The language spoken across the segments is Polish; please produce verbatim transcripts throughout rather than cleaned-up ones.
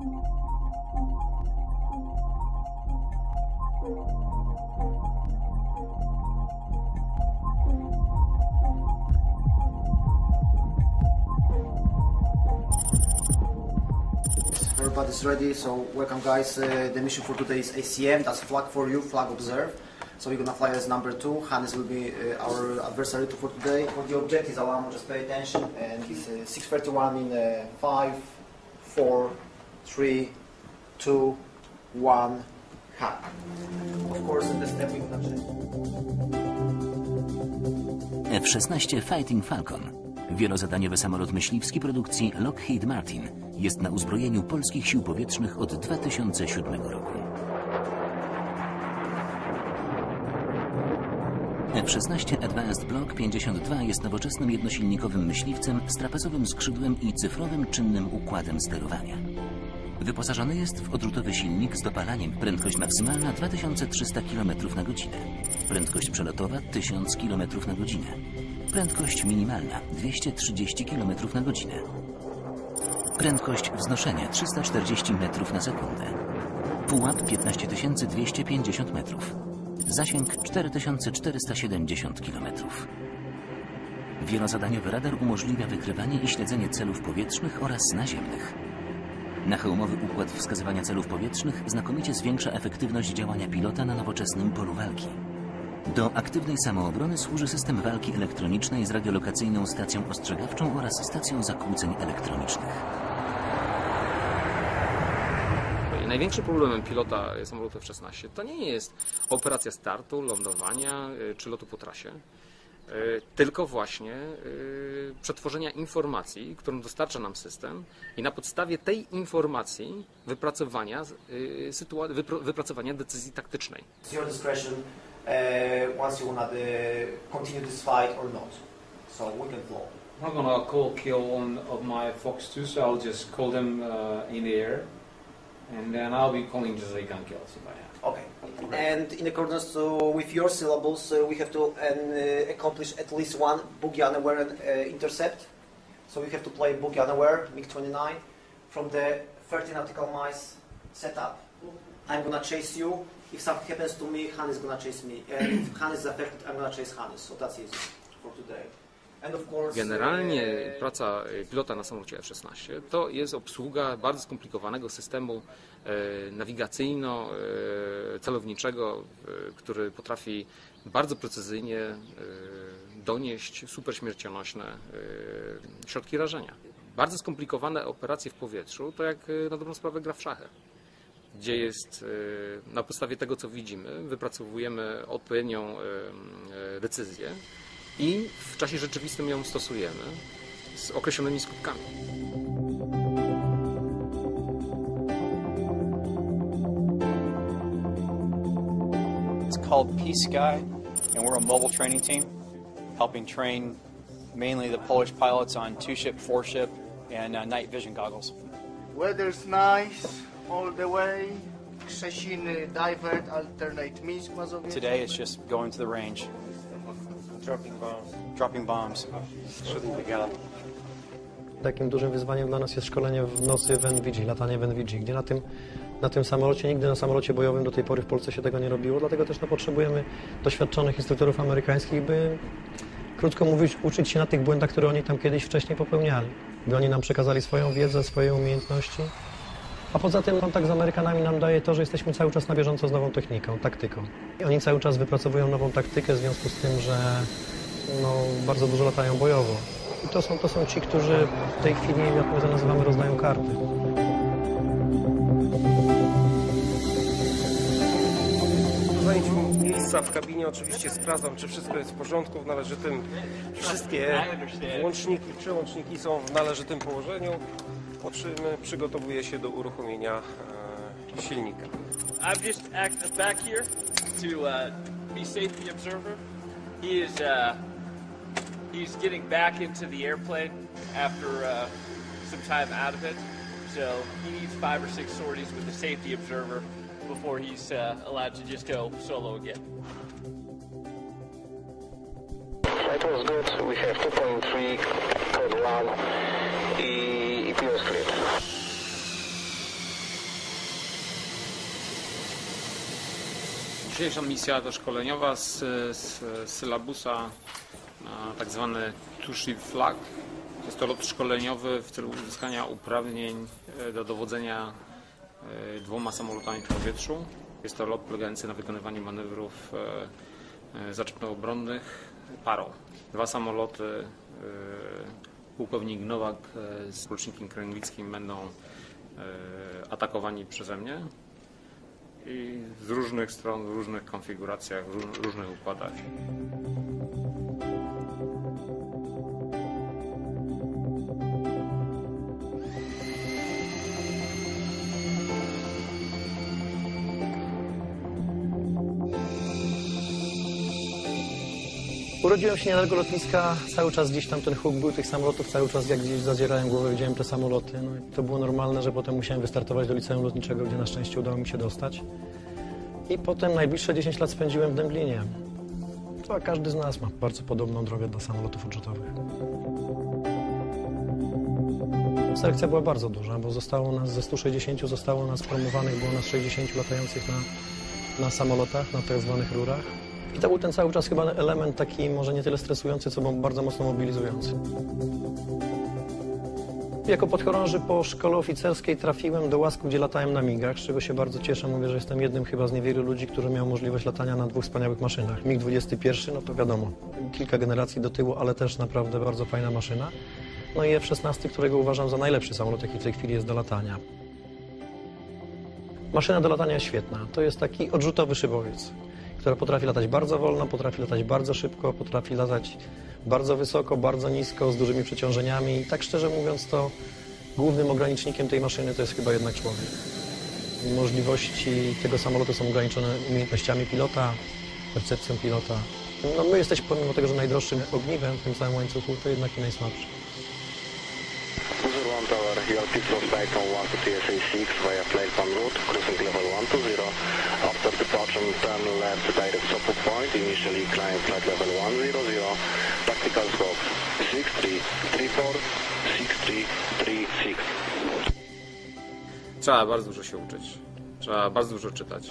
Everybody's ready, so welcome guys. Uh, the mission for today is A C M, that's flag for you, flag observe. So we're gonna fly as number two. Hannes will be uh, our adversary for today. For the objectives, Alamo, just pay attention. And it's uh, six thirty-one in uh, five, four, three, two, one, hat. Of course, in the step we're gonna change. F szesnaście Fighting Falcon. Wielozadaniowy samolot myśliwski produkcji Lockheed Martin jest na uzbrojeniu polskich sił powietrznych od dwa tysiące siódmego roku. F szesnaście Advanced Block pięćdziesiąt dwa jest nowoczesnym jednosilnikowym myśliwcem z trapezowym skrzydłem i cyfrowym czynnym układem sterowania. Wyposażony jest w odrzutowy silnik z dopalaniem, prędkość maksymalna dwa tysiące trzysta kilometrów na godzinę, prędkość przelotowa tysiąc kilometrów na godzinę, prędkość minimalna dwieście trzydzieści kilometrów na godzinę, prędkość wznoszenia trzysta czterdzieści metrów na sekundę, pułap piętnaście tysięcy dwieście pięćdziesiąt metrów, zasięg cztery tysiące czterysta siedemdziesiąt kilometrów. Wielozadaniowy radar umożliwia wykrywanie i śledzenie celów powietrznych oraz naziemnych. Nachełmowy układ wskazywania celów powietrznych znakomicie zwiększa efektywność działania pilota na nowoczesnym polu walki. Do aktywnej samoobrony służy system walki elektronicznej z radiolokacyjną stacją ostrzegawczą oraz stacją zakłóceń elektronicznych. Największym problemem pilota samolotu F szesnaście to nie jest operacja startu, lądowania czy lotu po trasie, tylko właśnie przetworzenia informacji, którą dostarcza nam system i na podstawie tej informacji wypracowania, wypracowania decyzji taktycznej. Your discretion uh, once you wanna continue this fight or not. So we can flow. I'm gonna call kill one of my Fox two, so I'll just call them uh, in the air. And then I'll be calling just like gun kills if I have. Okay. And in accordance to, with your syllables, uh, we have to uh, accomplish at least one boogie unaware and uh, intercept. So we have to play boogie unaware, MiG twenty-nine, from the thirty nautical miles setup. I'm gonna chase you. If something happens to me, Hannes is gonna chase me. And if Hannes is affected, I'm gonna chase Hannes. So that's easy for today. Generalnie praca pilota na samolocie F szesnaście to jest obsługa bardzo skomplikowanego systemu nawigacyjno-celowniczego, który potrafi bardzo precyzyjnie donieść superśmiercionośne środki rażenia. Bardzo skomplikowane operacje w powietrzu to jak na dobrą sprawę gra w szachy, gdzie jest na podstawie tego, co widzimy, wypracowujemy odpowiednią decyzję i w czasie rzeczywistym ją stosujemy z określonymi skutkami. It's called P-Sky, and we're a mobile training team, helping train mainly the Polish pilots on two-ship, four-ship, and uh, night vision goggles. Weather's nice all the way. Krzesiny, divert, alternate Minsk, Mazowiecki. Today it's just going to the range. Dropping bombs. Dropping bombs. Shooting the gallop. Takim dużym wyzwaniem dla nas jest szkolenie w nocy w N V G, latanie w N V G, gdzie na tym, na tym samolocie, nigdy na samolocie bojowym do tej pory w Polsce się tego nie robiło, dlatego też no, potrzebujemy doświadczonych instruktorów amerykańskich, by, krótko mówiąc, uczyć się na tych błędach, które oni tam kiedyś wcześniej popełniali. By oni nam przekazali swoją wiedzę, swoje umiejętności. A poza tym kontakt z Amerykanami nam daje to, że jesteśmy cały czas na bieżąco z nową techniką, taktyką. I oni cały czas wypracowują nową taktykę w związku z tym, że no, bardzo dużo latają bojowo. I to są, to są ci, którzy w tej chwili, jak my to nazywamy, rozdają karty. Zajęciu miejsca w kabinie oczywiście sprawdzam, czy wszystko jest w porządku, w należytym, wszystkie włączniki, przełączniki są w należytym położeniu, po czym przygotowuję się do uruchomienia e, silnika. I'm just acting back here to uh, be safety observer. He is uh, he's getting back into the airplane after uh, some time out of it, so he needs five or six sorties with the safety observer before he's uh, allowed to just go solo again. That was good. We have two point three, code one, E P O script. Dzisiejsza misja to szkoleniowa z, z sylabusa tak zwany two-ship flag. Jest to lot szkoleniowy w celu uzyskania uprawnień do dowodzenia dwoma samolotami w powietrzu. Jest to lot polegający na wykonywaniu manewrów zaczepno-obronnych parą. Dwa samoloty, pułkownik Nowak z porucznikiem Kręglickim będą atakowani przeze mnie i z różnych stron, w różnych konfiguracjach, w różnych układach. Urodziłem się niedaleko lotniska, cały czas gdzieś tam ten huk był tych samolotów, cały czas jak gdzieś zadzierałem głowę, widziałem te samoloty. No i to było normalne, że potem musiałem wystartować do liceum lotniczego, gdzie na szczęście udało mi się dostać. I potem najbliższe dziesięć lat spędziłem w Dęblinie. To każdy z nas ma bardzo podobną drogę do samolotów odrzutowych. Selekcja była bardzo duża, bo zostało nas ze stu sześćdziesięciu zostało nas promowanych, było nas sześćdziesięciu latających na, na samolotach, na tak zwanych rurach. I to był ten cały czas chyba element taki może nie tyle stresujący, co bardzo mocno mobilizujący. Jako podchorąży po szkole oficerskiej trafiłem do łasku, gdzie latałem na migach, z czego się bardzo cieszę. Mówię, że jestem jednym chyba z niewielu ludzi, którzy miał możliwość latania na dwóch wspaniałych maszynach. mig dwadzieścia jeden, no to wiadomo, kilka generacji do tyłu, ale też naprawdę bardzo fajna maszyna. No i F szesnaście, którego uważam za najlepszy samolot, jaki w tej chwili jest do latania. Maszyna do latania jest świetna. To jest taki odrzutowy szybowiec, która potrafi latać bardzo wolno, potrafi latać bardzo szybko, potrafi latać bardzo wysoko, bardzo nisko, z dużymi przeciążeniami. I tak szczerze mówiąc, to głównym ogranicznikiem tej maszyny to jest chyba jednak człowiek. Możliwości tego samolotu są ograniczone umiejętnościami pilota, percepcją pilota. No my jesteśmy, pomimo tego, że najdroższym ogniwem w tym całym łańcuchu, to jednak i najsłabszy. Your pistol flight from one to T S A six via plane one route, cruising level one to zero. After departure, turn left direct support point, initially climb flight level one zero zero. Tactical scope six three three four, six three three six. Trzeba bardzo dużo się uczyć, trzeba bardzo dużo czytać.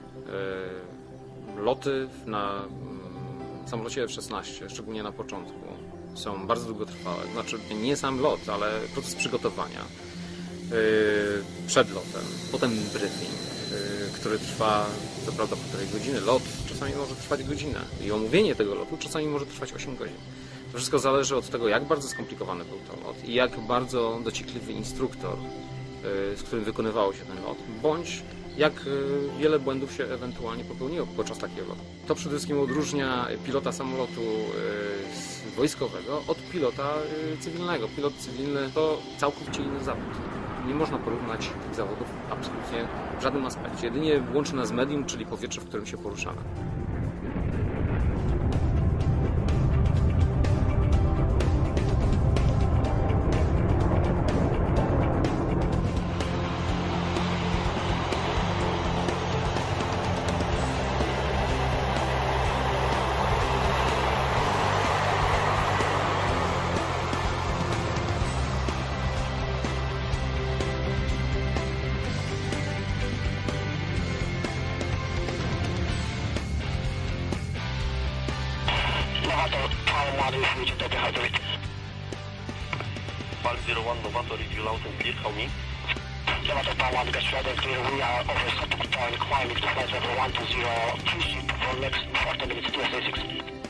Yy, loty na yy, samolocie F szesnaście, szczególnie na początku, są bardzo długotrwałe. Znaczy nie sam lot, ale proces przygotowania yy, przed lotem, potem briefing, yy, który trwa co prawda półtorej godziny. Lot czasami może trwać godzinę i omówienie tego lotu czasami może trwać osiem godzin. To wszystko zależy od tego, jak bardzo skomplikowany był to lot i jak bardzo dociekliwy instruktor, yy, z którym wykonywało się ten lot, bądź jak wiele błędów się ewentualnie popełniło podczas takiego lotu. To przede wszystkim odróżnia pilota samolotu wojskowego od pilota cywilnego. Pilot cywilny to całkowicie inny zawód. Nie można porównać tych zawodów absolutnie w żadnym aspekcie. Jedynie łączy nas medium, czyli powietrze, w którym się poruszamy. Park zero one, Novato, review loud and clear, how me? Novato, Power one, get ready and clear. We are over setting point, climbing to flight level one to zero, two for next forty minutes, T S A six.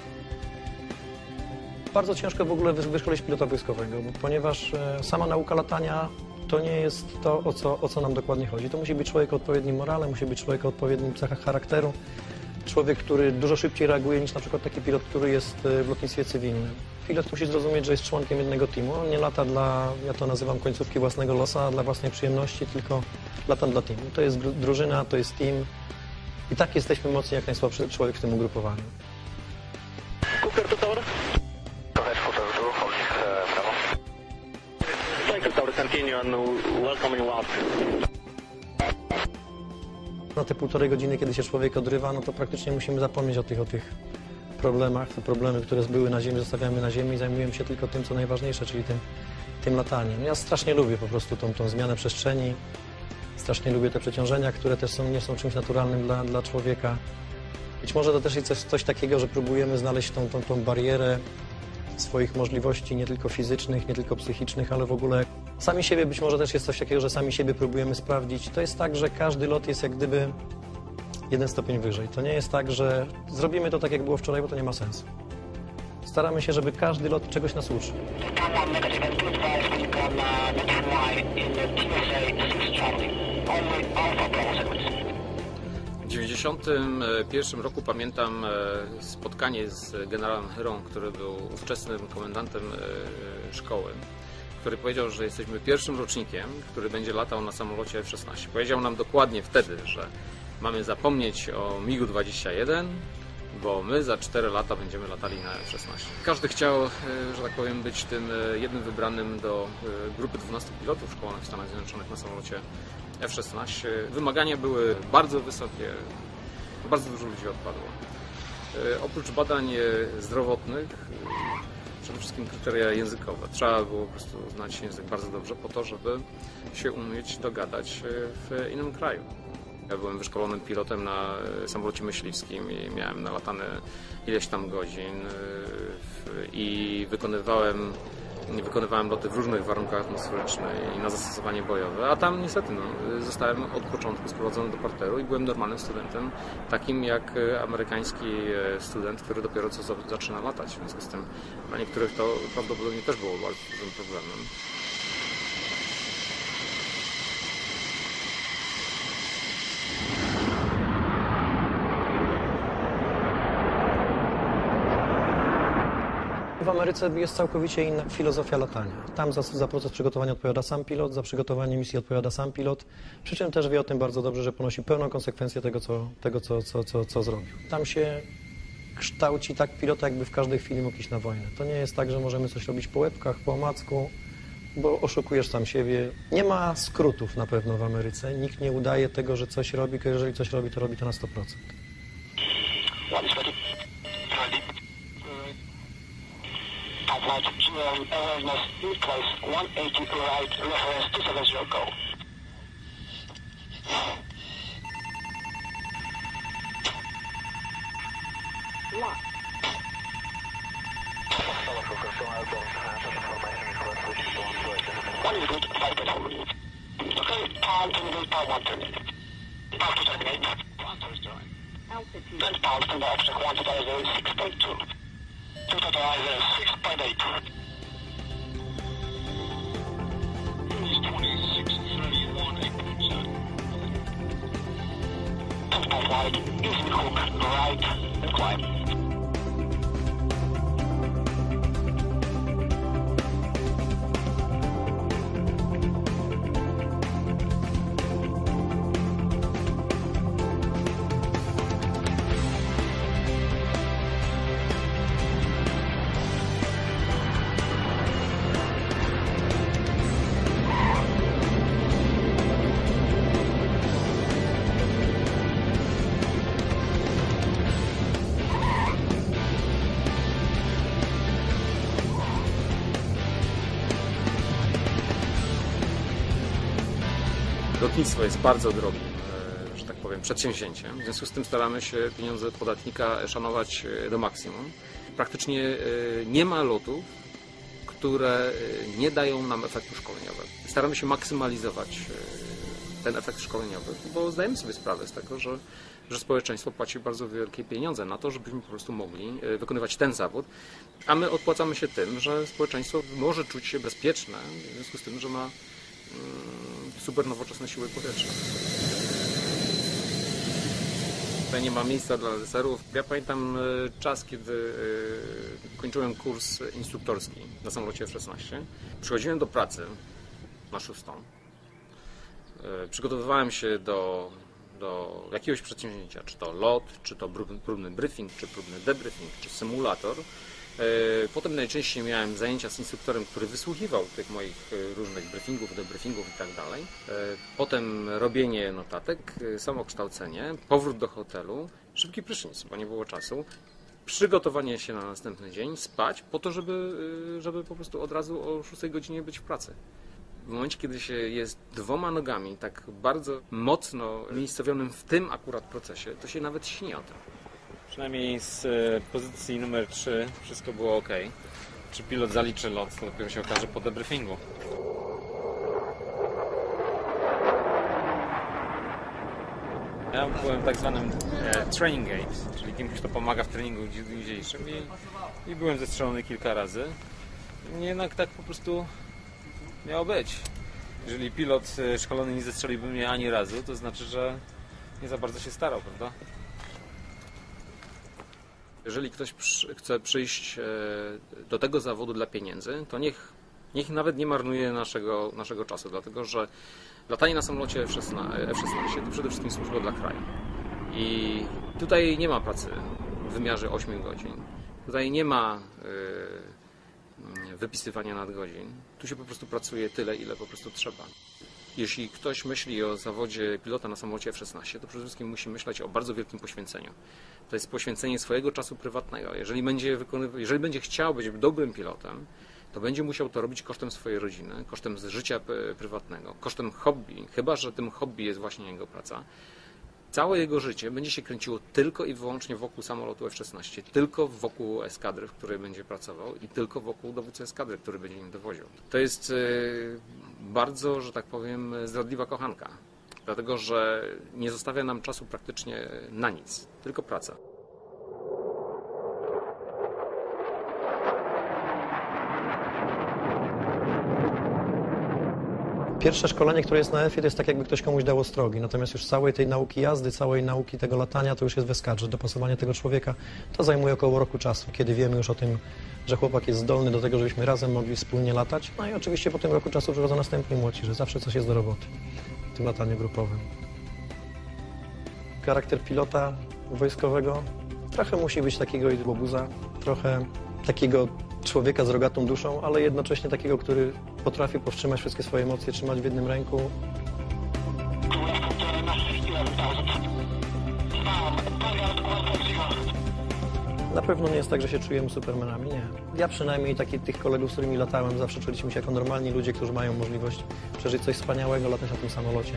Bardzo ciężko w ogóle wyszkolić pilota wojskowego, ponieważ sama nauka latania to nie jest to, o co, o co nam dokładnie chodzi. To musi być człowiek o odpowiednim morale, musi być człowiek o odpowiednim cechach charakteru. Człowiek, który dużo szybciej reaguje niż na przykład taki pilot, który jest w lotnictwie cywilnym. Pilot musi zrozumieć, że jest członkiem jednego teamu. On nie lata dla, ja to nazywam końcówki własnego losa, dla własnej przyjemności, tylko lata dla teamu. To jest drużyna, to jest team. I tak jesteśmy mocni jak najsłabszy człowiek w tym ugrupowaniu. Cooker to tower. Go ahead, Cooker to hold uh, Bravo. Cycle tower, continue and welcoming loud. Na te półtorej godziny, kiedy się człowiek odrywa, no to praktycznie musimy zapomnieć o tych, o tych problemach. Te problemy, które były na ziemi, zostawiamy na ziemi i zajmujemy się tylko tym, co najważniejsze, czyli tym, tym lataniem. Ja strasznie lubię po prostu tą, tą zmianę przestrzeni. Strasznie lubię te przeciążenia, które też są, nie są czymś naturalnym dla, dla człowieka. Być może to też jest coś, coś takiego, że próbujemy znaleźć tą, tą, tą barierę swoich możliwości, nie tylko fizycznych, nie tylko psychicznych, ale w ogóle sami siebie. Być może też jest coś takiego, że sami siebie próbujemy sprawdzić. To jest tak, że każdy lot jest jak gdyby jeden stopień wyżej. To nie jest tak, że zrobimy to tak, jak było wczoraj, bo to nie ma sensu. Staramy się, żeby każdy lot czegoś nas uczył. W dziewięćdziesiątym pierwszym roku pamiętam spotkanie z generałem Hyrą, który był ówczesnym komendantem szkoły, który powiedział, że jesteśmy pierwszym rocznikiem, który będzie latał na samolocie F szesnaście. Powiedział nam dokładnie wtedy, że mamy zapomnieć o migu dwadzieścia jeden, bo my za cztery lata będziemy latali na F szesnaście. Każdy chciał, że tak powiem, być tym jednym wybranym do grupy dwunastu pilotów szkolonych w Stanach Zjednoczonych na samolocie F szesnaście. Wymagania były bardzo wysokie, bardzo dużo ludzi odpadło. Oprócz badań zdrowotnych, przede wszystkim kryteria językowe. Trzeba było po prostu znać język bardzo dobrze po to, żeby się umieć dogadać w innym kraju. Ja byłem wyszkolonym pilotem na samolocie myśliwskim i miałem nalatane ileś tam godzin i wykonywałem, wykonywałem loty w różnych warunkach atmosferycznych i na zastosowanie bojowe, a tam niestety no, zostałem od początku sprowadzony do parteru i byłem normalnym studentem, takim jak amerykański student, który dopiero co zaczyna latać. W związku z tym dla niektórych to prawdopodobnie też było bardzo dużym problemem. W Ameryce jest całkowicie inna filozofia latania. Tam za, za proces przygotowania odpowiada sam pilot, za przygotowanie misji odpowiada sam pilot, przy czym też wie o tym bardzo dobrze, że ponosi pełną konsekwencję tego, co, tego, co, co, co, co zrobił. Tam się kształci tak pilota, jakby w każdej chwili mógł iść na wojnę. To nie jest tak, że możemy coś robić po łebkach, po omacku, bo oszukujesz sam siebie. Nie ma skrótów na pewno w Ameryce. Nikt nie udaje tego, że coś robi, tylko jeżeli coś robi, to robi to na sto procent. Flight zero awareness in place one eighty right reference two seven zero go. Lock. One is good, five good. Okay, power terminate, power one terminate. Power two terminate. Altitude. Then power from the object one to the six point two. To totalizer six point eight. Is twenty-six thirty-one eight point seven. Tempo flight, easy hook, right, and climb. Lotnictwo jest bardzo drogim, że tak powiem, przedsięwzięciem. W związku z tym staramy się pieniądze podatnika szanować do maksimum. Praktycznie nie ma lotów, które nie dają nam efektu szkoleniowego. Staramy się maksymalizować ten efekt szkoleniowy, bo zdajemy sobie sprawę z tego, że, że społeczeństwo płaci bardzo wielkie pieniądze na to, żebyśmy po prostu mogli wykonywać ten zawód, a my odpłacamy się tym, że społeczeństwo może czuć się bezpieczne, w związku z tym, że ma super nowoczesne siły powietrzne. Tutaj nie ma miejsca dla deserów. Ja pamiętam czas, kiedy kończyłem kurs instruktorski na samolocie F szesnaście. Przychodziłem do pracy na szóstą. Przygotowywałem się do, do jakiegoś przedsięwzięcia, czy to lot, czy to próbny briefing, czy próbny debriefing, czy symulator. Potem najczęściej miałem zajęcia z instruktorem, który wysłuchiwał tych moich różnych briefingów, debriefingów i tak dalej. Potem robienie notatek, samokształcenie, powrót do hotelu, szybki prysznic, bo nie było czasu, przygotowanie się na następny dzień, spać po to, żeby, żeby po prostu od razu o szóstej godzinie być w pracy. W momencie, kiedy się jest dwoma nogami tak bardzo mocno umiejscowionym w tym akurat procesie, to się nawet śni o tym. Przynajmniej z pozycji numer trzy wszystko było ok. Czy pilot zaliczy lot, to dopiero się okaże po debriefingu. Ja byłem tak zwanym e, training aid, czyli kimś, kto pomaga w treningu dzisiejszym i, i byłem zestrzelony kilka razy. Jednak tak po prostu miało być. Jeżeli pilot szkolony nie zestrzeliłby mnie ani razu, to znaczy, że nie za bardzo się starał, prawda? Jeżeli ktoś przy, chce przyjść e, do tego zawodu dla pieniędzy, to niech, niech nawet nie marnuje naszego, naszego czasu, dlatego że latanie na samolocie F szesnaście to przede wszystkim służba dla kraju. I tutaj nie ma pracy w wymiarze ośmiu godzin. Tutaj nie ma y, wypisywania nadgodzin. Tu się po prostu pracuje tyle, ile po prostu trzeba. Jeśli ktoś myśli o zawodzie pilota na samolocie F szesnaście, to przede wszystkim musi myśleć o bardzo wielkim poświęceniu. To jest poświęcenie swojego czasu prywatnego. Jeżeli będzie, wykonywa- jeżeli będzie chciał być dobrym pilotem, to będzie musiał to robić kosztem swojej rodziny, kosztem życia prywatnego, kosztem hobby, chyba że tym hobby jest właśnie jego praca. Całe jego życie będzie się kręciło tylko i wyłącznie wokół samolotu F szesnaście, tylko wokół eskadry, w której będzie pracował i tylko wokół dowódcy eskadry, który będzie nim dowodził. To jest bardzo, że tak powiem, zdradliwa kochanka, dlatego że nie zostawia nam czasu praktycznie na nic, tylko praca. Pierwsze szkolenie, które jest na F ie, to jest tak, jakby ktoś komuś dał ostrogi. Natomiast już całej tej nauki jazdy, całej nauki tego latania, to już jest w eskadrze. Dopasowanie tego człowieka to zajmuje około roku czasu, kiedy wiemy już o tym, że chłopak jest zdolny do tego, żebyśmy razem mogli wspólnie latać. No i oczywiście po tym roku czasu przychodzą następni młodzi, że zawsze coś jest do roboty w tym lataniu grupowym. Charakter pilota wojskowego trochę musi być takiego łobuza, trochę takiego człowieka z rogatą duszą, ale jednocześnie takiego, który potrafi powstrzymać wszystkie swoje emocje, trzymać w jednym ręku. Na pewno nie jest tak, że się czujemy supermanami, nie. Ja przynajmniej taki, tych kolegów, z którymi latałem, zawsze czuliśmy się jako normalni ludzie, którzy mają możliwość przeżyć coś wspaniałego, latać na tym samolocie.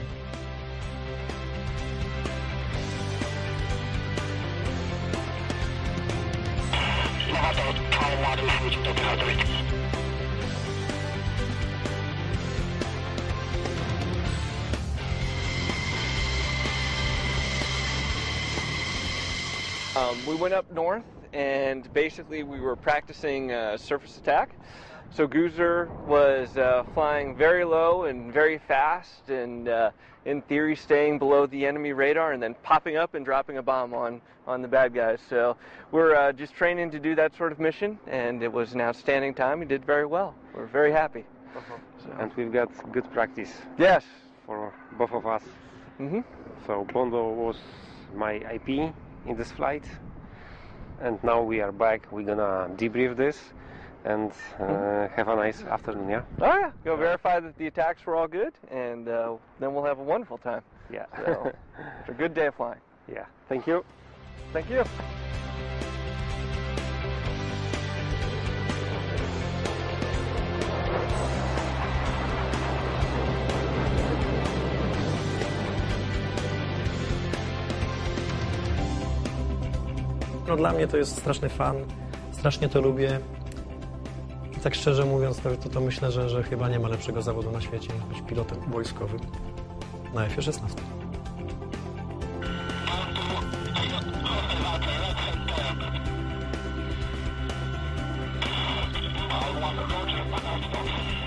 Um, we went up north and basically we were practicing uh, surface attack. So Gooser was uh, flying very low and very fast and uh, in theory staying below the enemy radar and then popping up and dropping a bomb on, on the bad guys. So we're uh, just training to do that sort of mission and it was an outstanding time. We did very well. We're very happy. Uh-huh. So. And we've got good practice. Yes. For both of us. Mm-hmm. So Bondo was my I P in this flight and now we are back. We're gonna debrief this and uh, have a nice afternoon, yeah? Oh yeah, go verify that the attacks were all good and uh, then we'll have a wonderful time. Yeah. So, it's a good day of flying. Yeah, thank you. Thank you. No dla mnie to jest straszny fan, strasznie to lubię. I tak szczerze mówiąc, to, to myślę, że, że chyba nie ma lepszego zawodu na świecie niż być pilotem wojskowym na F szesnaście. I want to go to